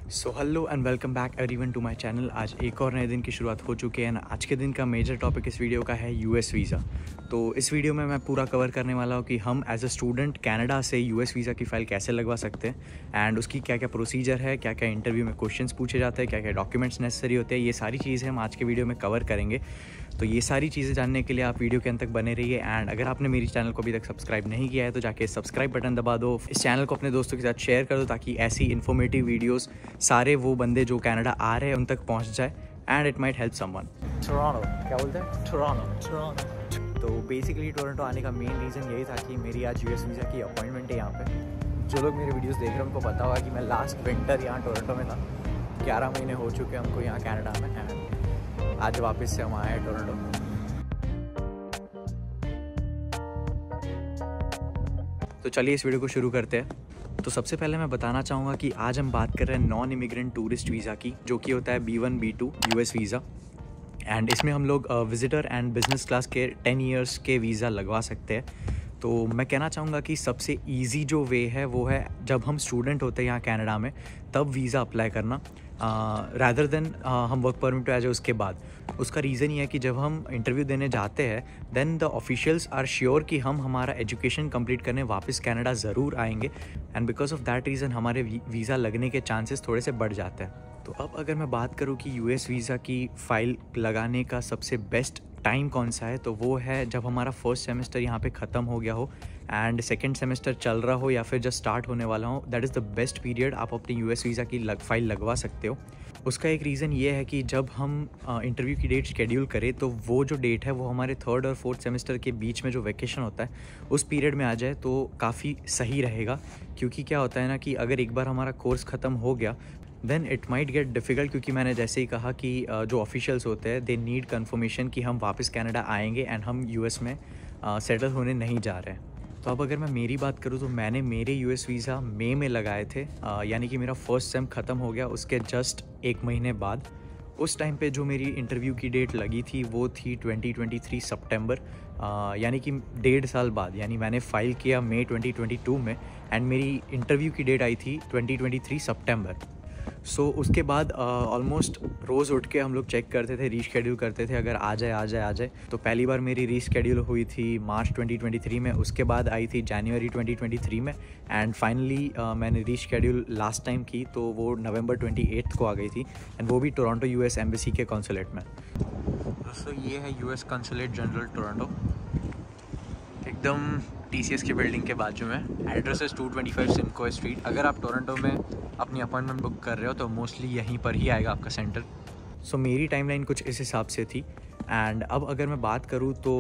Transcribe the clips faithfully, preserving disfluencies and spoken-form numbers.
So hello and welcome back everyone to my channel. आज एक और नए दिन की शुरुआत हो चुकी है। आज के दिन का मेजर टॉपिक इस वीडियो का है यूएस वीज़ा। तो इस वीडियो में मैं पूरा कवर करने वाला हूँ कि हम एज अ स्टूडेंट कनाडा से यूएस वीज़ा की फ़ाइल कैसे लगवा सकते हैं एंड उसकी क्या क्या प्रोसीजर है, क्या क्या इंटरव्यू में क्वेश्चंस पूछे जाते हैं, क्या क्या डॉक्यूमेंट्स नेसेसरी होते हैं। ये सारी चीज़ें हम आज के वीडियो में कवर करेंगे। तो ये सारी चीज़ें जानने के लिए आप वीडियो के अंत तक बने रहिए। एंड अगर आपने मेरी चैनल को अभी तक सब्सक्राइब नहीं किया है तो जाके सब्सक्राइब बटन दबा दो। इस चैनल को अपने दोस्तों के साथ शेयर कर दो ताकि ऐसी इन्फॉर्मेटिव वीडियोस सारे वो बंदे जो कनाडा आ रहे हैं उन तक पहुंच जाए and it might help someone. Toronto क्या बोलते हैं? टोरंटो टोरंटो तो बेसिकली टोरंटो आने का मेन रीज़न यही था कि मेरी आज यूएस वीज़ा की अपॉइंटमेंट है यहाँ पे। जो लोग मेरे वीडियोस देख रहे हैं उनको पता होगा कि मैं लास्ट विंटर यहाँ टोरंटो में था। ग्यारह महीने हो चुके हैं हमको यहाँ कनाडा में एंड आज वापस से हम आए हैं टोरंटो। तो चलिए इस वीडियो को शुरू करते हैं। तो सबसे पहले मैं बताना चाहूँगा कि आज हम बात कर रहे हैं नॉन इमिग्रेंट टूरिस्ट वीज़ा की, जो कि होता है B one B two US visa. And इसमें हम लोग विजिटर एंड बिजनेस क्लास के टेन इयर्स के वीज़ा लगवा सकते हैं। तो मैं कहना चाहूँगा कि सबसे इजी जो वे है वो है जब हम स्टूडेंट होते हैं यहाँ कनाडा में तब वीज़ा अप्लाई करना, रैदर देन हम वर्क परमिट आ जाए उसके बाद। उसका रीज़न ये है कि जब हम इंटरव्यू देने जाते हैं then the officials are sure कि हम हमारा एजुकेशन कंप्लीट करने वापस कनाडा ज़रूर आएंगे and because of that reason हमारे वीज़ा लगने के चांसेस थोड़े से बढ़ जाते हैं। तो अब अगर मैं बात करूँ कि यूएस वीज़ा की फ़ाइल लगाने का सबसे बेस्ट टाइम कौन सा है, तो वो है जब हमारा फर्स्ट सेमेस्टर यहाँ पे ख़त्म हो गया हो एंड सेकेंड सेमेस्टर चल रहा हो या फिर जस्ट स्टार्ट होने वाला हो। That is the best period आप अपनी यूएस वीज़ा की लग फाइल लगवा सकते हो। उसका एक रीज़न ये है कि जब हम इंटरव्यू की डेट शेड्यूल करें तो वो जो डेट है वो हमारे थर्ड और फोर्थ सेमेस्टर के बीच में जो वैकेशन होता है उस पीरियड में आ जाए तो काफ़ी सही रहेगा। क्योंकि क्या होता है ना कि अगर एक बार हमारा कोर्स ख़त्म हो गया then it might get difficult, क्योंकि मैंने जैसे ही कहा कि जो ऑफिशियल्स होते हैं दे नीड कन्फर्मेशन कि हम वापस कनाडा आएंगे एंड हम यूएस में सेटल होने नहीं जा रहे हैं। तो अब अगर मैं मेरी बात करूँ तो मैंने मेरे यूएस वीज़ा मई में लगाए थे, यानी कि मेरा फर्स्ट सेम ख़त्म हो गया उसके जस्ट एक महीने बाद। उस टाइम पे जो मेरी इंटरव्यू की डेट लगी थी वो थी ट्वेंटी ट्वेंटी थ्री सितंबर, यानी कि डेढ़ साल बाद। यानी मैंने फ़ाइल किया मई ट्वेंटी ट्वेंटी टू में एंड मेरी इंटरव्यू की डेट आई थी ट्वेंटी ट्वेंटी थ्री सितंबर। सो so, उसके बाद ऑलमोस्ट uh, रोज़ उठ के हम लोग चेक करते थे, रीशेड्यूल करते थे अगर आ जाए आ जाए आ जाए। तो पहली बार मेरी रीशेड्यूल हुई थी मार्च ट्वेंटी ट्वेंटी थ्री में, उसके बाद आई थी जनवरी ट्वेंटी ट्वेंटी थ्री में एंड फाइनली uh, मैंने रीशेड्यूल लास्ट टाइम की तो वो नवंबर ट्वेंटी एट्थ को आ गई थी एंड वो भी टोरंटो यूएस एम्बेसी के कॉन्सुलेट में। दोस्तों ये है यूएस कॉन्सुलेट जनरल टोरंटो, एकदम टीसीएस की बिल्डिंग के बाजू में। एड्रेस है two twenty five Simcoe street. अगर आप टोरंटो में अपनी अपॉइंटमेंट बुक कर रहे हो तो मोस्टली यहीं पर ही आएगा आपका सेंटर। सो so, मेरी टाइमलाइन कुछ इस हिसाब से थी। एंड अब अगर मैं बात करूँ तो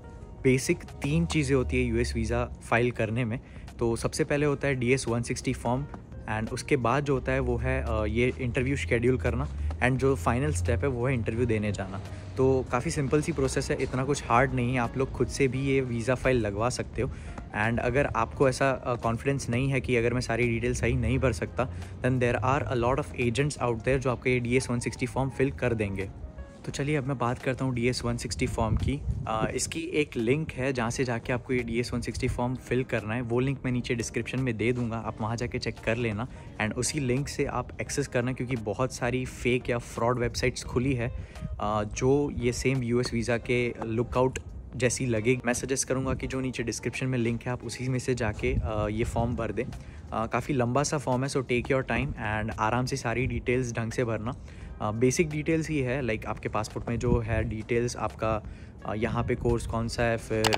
बेसिक तीन चीज़ें होती है यूएस वीज़ा फाइल करने में। तो सबसे पहले होता है D S one sixty form and उसके बाद जो होता है वो है ये इंटरव्यू शेड्यूल करना एंड जो फाइनल स्टेप है वो है इंटरव्यू देने जाना। तो काफ़ी सिंपल सी प्रोसेस है, इतना कुछ हार्ड नहीं है। आप लोग खुद से भी ये वीज़ा फाइल लगवा सकते हो। एंड अगर आपको ऐसा कॉन्फिडेंस uh, नहीं है कि अगर मैं सारी डिटेल सही नहीं भर सकता then there are a lot of agents out there जो आपका ये D S one sixty form fill कर देंगे। तो चलिए अब मैं बात करता हूँ D S one sixty form की। आ, इसकी एक लिंक है जहाँ से जाके आपको ये D S one sixty form fill करना है। वो लिंक मैं नीचे डिस्क्रिप्शन में दे दूँगा, आप वहाँ जाके चेक कर लेना एंड उसी लिंक से आप एक्सेस करना, क्योंकि बहुत सारी फेक या फ्रॉड वेबसाइट्स खुली है आ, जो ये सेम यूएस वीज़ा के लुकआउट जैसी लगेगी। मैं सजेस्ट करूँगा कि जो नीचे डिस्क्रिप्शन में लिंक है आप उसी में से जाके आ, ये फॉर्म भर दें। काफ़ी लंबा सा फॉर्म है, so take your time and आराम से सारी डिटेल्स ढंग से भरना। बेसिक uh, डिटेल्स ही है, लाइक like आपके पासपोर्ट में जो है डिटेल्स, आपका uh, यहाँ पे कोर्स कौन सा है, फिर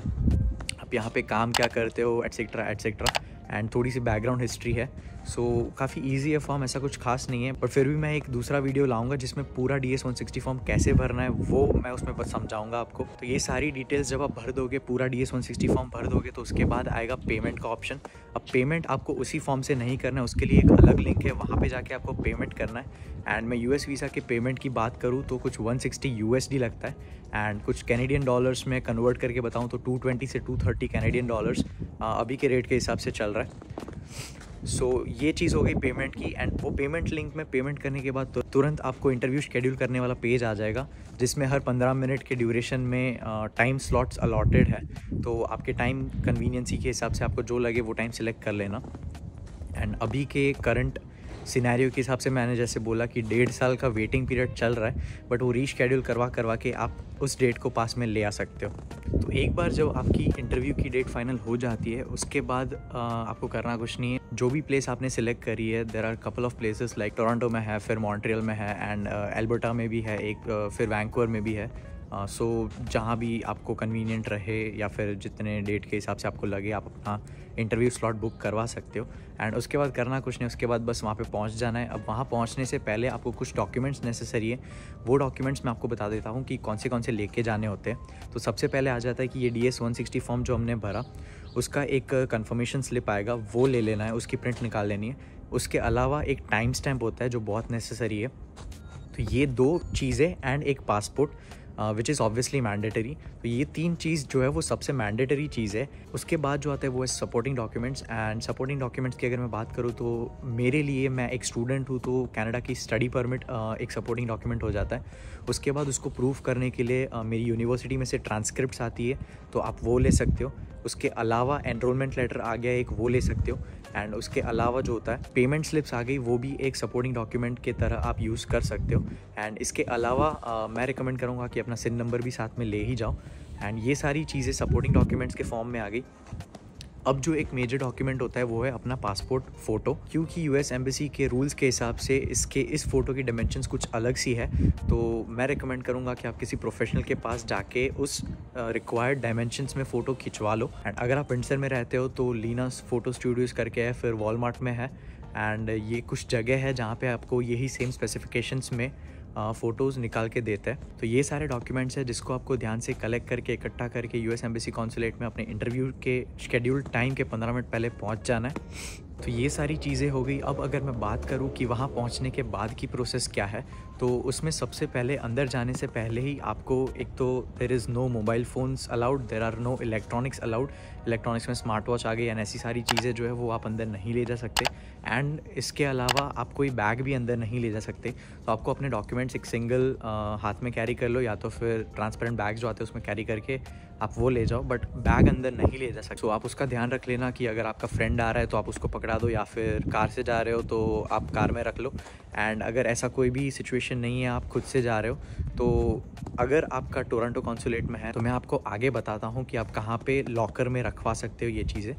आप यहाँ पे काम क्या करते हो, एट्सेट्रा एट्सेट्रा एंड थोड़ी सी बैकग्राउंड हिस्ट्री है। सो so, काफ़ी इजी है फॉर्म, ऐसा कुछ खास नहीं है। पर फिर भी मैं एक दूसरा वीडियो लाऊंगा जिसमें पूरा D S one sixty form कैसे भरना है वो मैं उसमें बस समझाऊंगा आपको। तो ये सारी डिटेल्स जब आप भर दोगे, पूरा D S one sixty form भर दोगे, तो उसके बाद आएगा पेमेंट का ऑप्शन। अब पेमेंट आपको उसी फॉर्म से नहीं करना है, उसके लिए एक अलग लिंक है, वहाँ पे जाके आपको पेमेंट करना है। एंड मैं यूएस वीज़ा के पेमेंट की बात करूँ तो कुछ वन सिक्सटी यूएसडी लगता है एंड कुछ कैनेडियन डॉलर्स में कन्वर्ट करके बताऊँ तो टू ट्वेंटी से टू थर्टी कैनेडियन डॉलर्स अभी के रेट के हिसाब से चल रहा है। सो so, ये चीज़ हो गई पेमेंट की। एंड वो पेमेंट लिंक में पेमेंट करने के बाद तो तुरंत आपको इंटरव्यू शेड्यूल करने वाला पेज आ जाएगा जिसमें हर पंद्रह मिनट के ड्यूरेशन में टाइम स्लॉट्स अलॉटेड है। तो आपके टाइम कन्वीनियंसी के हिसाब से आपको जो लगे वो टाइम सेलेक्ट कर लेना। एंड अभी के करंट सिनेरियो के हिसाब से मैंने जैसे बोला कि डेढ़ साल का वेटिंग पीरियड चल रहा है, बट वो रीशेड्यूल करवा करवा के आप उस डेट को पास में ले आ सकते हो। तो एक बार जब आपकी इंटरव्यू की डेट फाइनल हो जाती है, उसके बाद आ, आपको करना कुछ नहीं है। जो भी प्लेस आपने सिलेक्ट करी है, there are couple of places like Toronto में है, फिर मॉन्ट्रियल में है, एंड एल्बर्टा में भी है एक, uh, फिर वैंकूवर में भी है। सो uh, so, जहाँ भी आपको कन्वीनियंट रहे या फिर जितने डेट के हिसाब से आपको लगे, आप अपना इंटरव्यू स्लॉट बुक करवा सकते हो। एंड उसके बाद करना कुछ नहीं, उसके बाद बस वहाँ पे पहुँच जाना है। अब वहाँ पहुँचने से पहले आपको कुछ डॉक्यूमेंट्स नेसेसरी है। वो डॉक्यूमेंट्स मैं आपको बता देता हूँ कि कौन से कौन से लेके जाने होते हैं। तो सबसे पहले आ जाता है कि ये D S one sixty form जो हमने भरा, उसका एक कन्फर्मेशन स्लिप आएगा, वो ले लेना है, उसकी प्रिंट निकाल लेनी है। उसके अलावा एक टाइम स्टैम्प होता है जो बहुत नेसेसरी है। तो ये दो चीज़ें एंड एक passport which is obviously mandatory. तो ये तीन चीज़ जो है वो सबसे मैंडेटरी चीज़ है। उसके बाद जो आता है वो है supporting documents. And supporting documents की अगर मैं बात करूँ तो मेरे लिए, मैं एक स्टूडेंट हूँ, तो कनाडा की स्टडी परमिट एक सपोर्टिंग डॉक्यूमेंट हो जाता है। उसके बाद उसको प्रूव करने के लिए uh, मेरी यूनिवर्सिटी में से ट्रांसक्रिप्ट्स आती है, तो आप वो ले सकते हो। उसके अलावा एनरोलमेंट लेटर आ गया एक, वो ले सकते हो। एंड उसके अलावा जो होता है पेमेंट स्लिप्स आ गई, वो भी एक सपोर्टिंग डॉक्यूमेंट की तरह आप यूज़ कर सकते हो। एंड इसके अलावा आ, मैं रिकमेंड करूँगा कि अपना सिन नंबर भी साथ में ले ही जाओ। एंड ये सारी चीज़ें सपोर्टिंग डॉक्यूमेंट्स के फॉर्म में आ गई। अब जो एक मेजर डॉक्यूमेंट होता है वो है अपना पासपोर्ट फ़ोटो, क्योंकि यूएस एम्बेसी के रूल्स के हिसाब से इसके इस फ़ोटो की डायमेंशंस कुछ अलग सी है। तो मैं रिकमेंड करूँगा कि आप किसी प्रोफेशनल के पास जाके उस रिक्वायर्ड डायमेंशंस में फ़ोटो खिंचवा लो। एंड अगर आप विंडसर में रहते हो तो लीनास फ़ोटो स्टूडियोज़ करके है, फिर वॉलमार्ट में है। एंड ये कुछ जगह है जहाँ पे आपको यही सेम स्पेसिफिकेशंस में फ़ोटोज़ निकाल के देता है। तो ये सारे डॉक्यूमेंट्स हैं जिसको आपको ध्यान से कलेक्ट करके इकट्ठा करके यूएस एम्बेसी कॉन्सुलेट में अपने इंटरव्यू के शेड्यूल्ड टाइम के पंद्रह मिनट पहले पहुंच जाना है। तो ये सारी चीज़ें हो गई। अब अगर मैं बात करूं कि वहां पहुंचने के बाद की प्रोसेस क्या है, तो उसमें सबसे पहले अंदर जाने से पहले ही आपको एक तो there is no mobile phones allowed, there are no electronics allowed. Electronics में स्मार्ट वॉच आ गई एंड ऐसी सारी चीज़ें जो है वो आप अंदर नहीं ले जा सकते। एंड इसके अलावा आप कोई बैग भी अंदर नहीं ले जा सकते। तो आपको अपने डॉक्यूमेंट्स एक सिंगल हाथ में कैरी कर लो, या तो फिर ट्रांसपेरेंट बैग जो आते हैं उसमें कैरी करके आप वो ले जाओ, बट बैग अंदर नहीं ले जा सकते। तो आप उसका ध्यान रख लेना कि अगर आपका फ्रेंड आ रहा है तो आप उसको पकड़ा दो, या फिर कार से जा रहे हो तो आप कार में रख लो। एंड अगर ऐसा कोई भी सिचुएशन नहीं है, आप खुद से जा रहे हो, तो अगर आपका टोरंटो कॉन्सुलेट में है तो मैं आपको आगे बताता हूँ कि आप कहाँ पे लॉकर में रखवा सकते हो ये चीज़ें।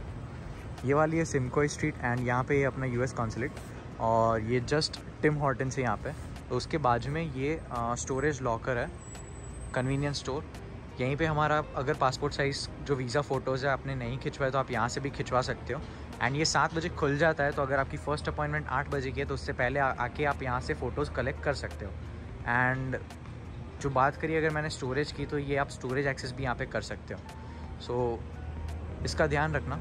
ये वाली है सिमकोई स्ट्रीट एंड यहाँ पे अपना यूएस कॉन्सुलेट, और ये जस्ट टिम हॉर्टन से यहाँ पे। तो उसके बाजू में ये स्टोरेज लॉकर है, कन्वीनियंस स्टोर। यहीं पे हमारा अगर पासपोर्ट साइज़ जो वीज़ा फ़ोटोज़ है आपने नहीं खिंचवाए तो आप यहाँ से भी खिंचवा सकते हो। एंड ये सात बजे खुल जाता है, तो अगर आपकी फ़र्स्ट अपॉइंटमेंट आठ बजे की है तो उससे पहले आ, आके आप यहाँ से फ़ोटोज़ कलेक्ट कर सकते हो। एंड जो बात करिए अगर मैंने स्टोरेज की, तो ये आप स्टोरेज एक्सेस भी यहाँ पे कर सकते हो। सो so, इसका ध्यान रखना।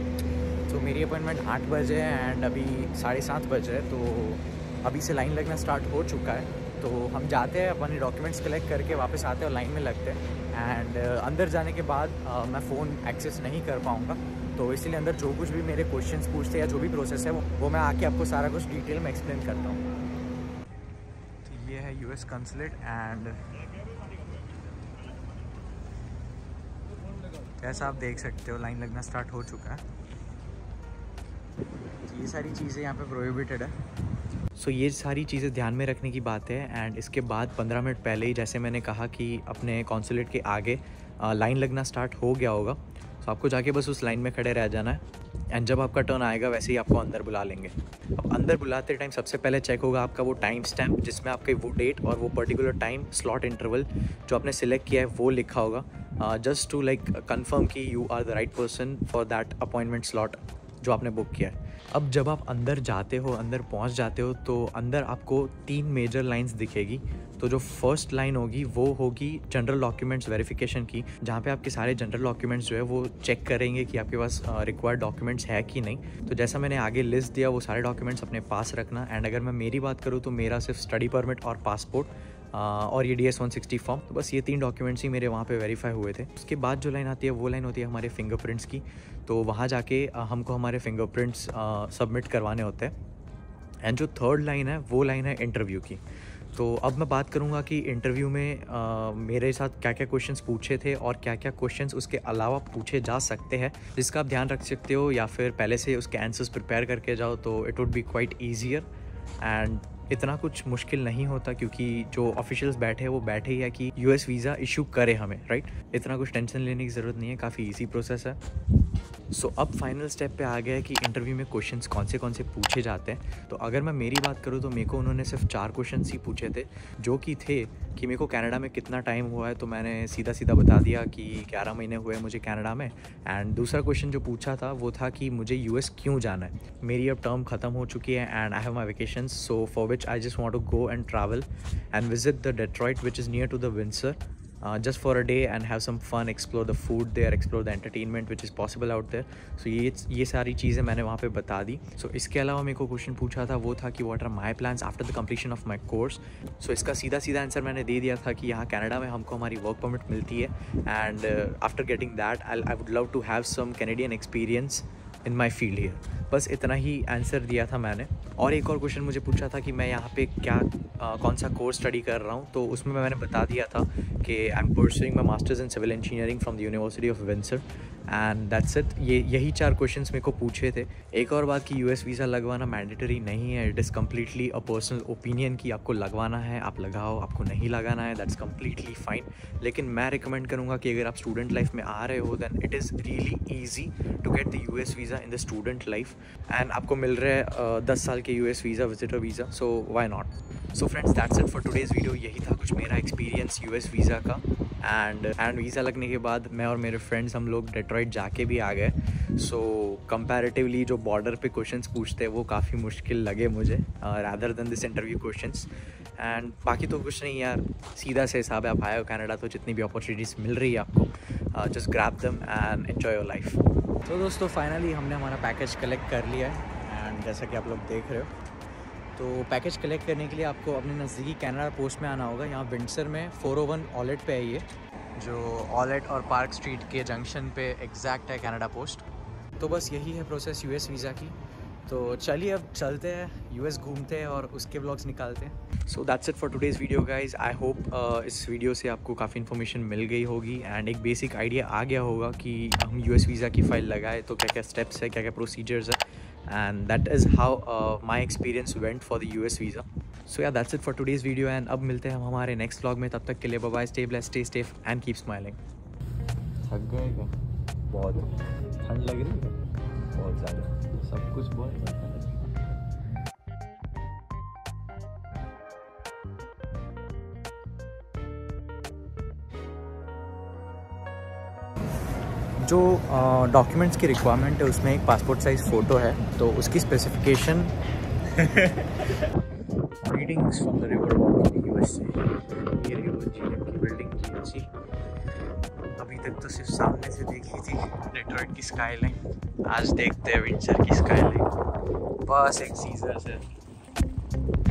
तो मेरी अपॉइंटमेंट आठ बजे है एंड अभी साढ़े सात बजे है, तो अभी से लाइन लगना स्टार्ट हो चुका है। तो हम जाते हैं, अपने डॉक्यूमेंट्स कलेक्ट करके वापस आते हैं और लाइन में लगते हैं। एंड uh, अंदर जाने के बाद uh, मैं फ़ोन एक्सेस नहीं कर पाऊँगा, तो इसीलिए अंदर जो कुछ भी मेरे क्वेश्चंस पूछते या जो भी प्रोसेस है वो वो मैं आके आपको सारा कुछ डिटेल में एक्सप्लेन करता हूँ। तो ये है यूएस कॉन्सुलेट एंड जैसा आप देख सकते हो लाइन लगना स्टार्ट हो चुका है। तो ये सारी चीज़ें यहाँ पे प्रोहिबिटेड है। सो so, ये सारी चीज़ें ध्यान में रखने की बात है। एंड इसके बाद पंद्रह मिनट पहले ही, जैसे मैंने कहा कि अपने कॉन्सुलेट के आगे लाइन लगना स्टार्ट हो गया होगा, तो आपको जाके बस उस लाइन में खड़े रह जाना है। एंड जब आपका टर्न आएगा वैसे ही आपको अंदर बुला लेंगे। अब अंदर बुलाते टाइम सबसे पहले चेक होगा आपका वो टाइम स्टैम्प, जिसमें आपके वो डेट और वो पर्टिकुलर टाइम स्लॉट इंटरवल जो आपने सिलेक्ट किया है वो लिखा होगा, जस्ट टू लाइक कंफर्म कि you are the right person for that appointment slot जो आपने बुक किया है। अब जब आप अंदर जाते हो, अंदर पहुंच जाते हो, तो अंदर आपको तीन मेजर लाइंस दिखेगी। तो जो फर्स्ट लाइन होगी वो होगी जनरल डॉक्यूमेंट्स वेरिफिकेशन की, जहाँ पे आपके सारे जनरल डॉक्यूमेंट्स जो है वो चेक करेंगे कि आपके पास रिक्वायर्ड डॉक्यूमेंट्स है कि नहीं। तो जैसा मैंने आगे लिस्ट दिया वो सारे डॉक्यूमेंट्स अपने पास रखना। एंड अगर मैं मेरी बात करूँ तो मेरा सिर्फ स्टडी परमिट और पासपोर्ट और ये D S one sixty form, तो बस ये तीन डॉक्यूमेंट्स ही मेरे वहाँ पे वेरीफाई हुए थे। उसके बाद जो लाइन आती है वो लाइन होती है हमारे फिंगरप्रिंट्स की। तो वहाँ जाके हमको हमारे फिंगरप्रिंट्स सबमिट करवाने होते हैं। एंड जो थर्ड लाइन है वो लाइन है इंटरव्यू की। तो अब मैं बात करूँगा कि इंटरव्यू में आ, मेरे साथ क्या क्या क्वेश्चंस पूछे थे और क्या क्या क्वेश्चंस उसके अलावा पूछे जा सकते हैं, जिसका आप ध्यान रख सकते हो, या फिर पहले से उसके आंसर्स प्रिपेयर करके जाओ तो it would be quite easier. And इतना कुछ मुश्किल नहीं होता क्योंकि जो ऑफिशियल्स बैठे हैं वो बैठे ही है कि यूएस वीज़ा इशू करे हमें, राइट। इतना कुछ टेंशन लेने की ज़रूरत नहीं है, काफ़ी इजी प्रोसेस है। सो so, अब फाइनल स्टेप पे आ गया है कि इंटरव्यू में क्वेश्चंस कौन से कौन से पूछे जाते हैं। तो अगर मैं मेरी बात करूँ तो मेरे को उन्होंने सिर्फ चार क्वेश्चंस ही पूछे थे, जो कि थे कि मेरे को कनाडा में कितना टाइम हुआ है, तो मैंने सीधा सीधा बता दिया कि ग्यारह महीने हुए मुझे कनाडा में। एंड दूसरा क्वेश्चन जो पूछा था वो था कि मुझे यूएस क्यों जाना है। मेरी अब टर्म ख़त्म हो चुकी है and I have my vacations, so for which I just want to go and travel and visit the Detroit which is near to the Windsor Uh, just for a day and have some fun, explore the food there, explore the entertainment which is possible out there. So ये ये सारी चीज़ें मैंने वहाँ पे बता दी। So इसके अलावा मेरे को क्वेश्चन पूछा था वो था कि what are my plans after the completion of my course. So इसका सीधा सीधा आंसर मैंने दे दिया था कि यहाँ कनाडा में हमको हमारी वर्क परमिट मिलती है and after getting that I would love to have some Canadian experience in my field here. बस इतना ही आंसर दिया था मैंने। और एक और क्वेश्चन मुझे पूछा था कि मैं यहाँ पे क्या आ, कौन सा कोर्स स्टडी कर रहा हूँ, तो उसमें मैंने बता दिया था कि I am pursuing my masters in civil engineering from the University of Windsor and that's it. ये यही चार क्वेश्चंस मेरे को पूछे थे। एक और बात कि यूएस वीज़ा लगवाना मैंडेटरी नहीं है, it is completely a personal opinion कि आपको लगवाना है आप लगाओ, आपको नहीं लगाना है दैट्स कम्प्लीटली फाइन। लेकिन मैं रिकमेंड करूँगा कि अगर आप स्टूडेंट लाइफ में आ रहे हो then it is really easy to get the US visa in the student life and आपको मिल रहा है दस साल के US visa, visitor visa, so why not. So friends that's it for today's video. यही था कुछ मेरा एक्सपीरियंस यूएस वीज़ा का। एंड एंड वीज़ा लगने के बाद मैं और मेरे फ्रेंड्स हम लोग डेट्रॉइट जाके भी आ गए। सो कंपैरेटिवली जो बॉर्डर पे क्वेश्चंस पूछते हैं वो काफ़ी मुश्किल लगे मुझे rather than this interview questions. And बाकी तो कुछ नहीं यार, सीधा से हिसाब है, आप आए हो कनाडा तो जितनी भी अपॉर्चुनिटीज़ मिल रही है आपको just grab them and enjoy your life. तो दोस्तों फाइनली हमने हमारा पैकेज कलेक्ट कर लिया है एंड जैसा कि आप लोग देख रहे हो, तो पैकेज कलेक्ट करने के लिए आपको अपने नज़दीकी कनाडा पोस्ट में आना होगा। यहाँ विंडसर में फोर ओ वन ऑलेट पे है, ये जो ऑलेट और पार्क स्ट्रीट के जंक्शन पे एग्जैक्ट है कनाडा पोस्ट। तो बस यही है प्रोसेस यूएस वीज़ा की। तो चलिए अब चलते हैं यूएस घूमते हैं और उसके व्लॉग्स निकालते हैं। So that's it for today's video guys. I hope इस वीडियो से आपको काफ़ी इन्फॉर्मेशन मिल गई होगी एंड एक बेसिक आइडिया आ गया होगा कि हम यूएस वीज़ा की फ़ाइल लगाए तो क्या क्या स्टेप्स है, क्या क्या प्रोसीजर्स है, and that is how uh, my experience went for the U S visa. So yeah, that's it for today's video and अब मिलते हैं हम हमारे next vlog में। तब तक के लिए bye bye, stay blessed, stay safe and keep smiling. थक गए क्या? बहुत ठंड लग रही है, बहुत ज़्यादा, सब कुछ बहुत ज़्यादा। जो डॉक्यूमेंट्स की रिक्वायरमेंट है उसमें एक पासपोर्ट साइज़ फ़ोटो है, तो उसकी specification readings from the river walk USA. ये रिवर जीएम की बिल्डिंग जीएमसी अभी तक तो सिर्फ सामने से देखी थी डेट्रॉइट की स्काई लाइन, आज देखते हैं विंडसर की स्काई लाइन। बस एक सीजर से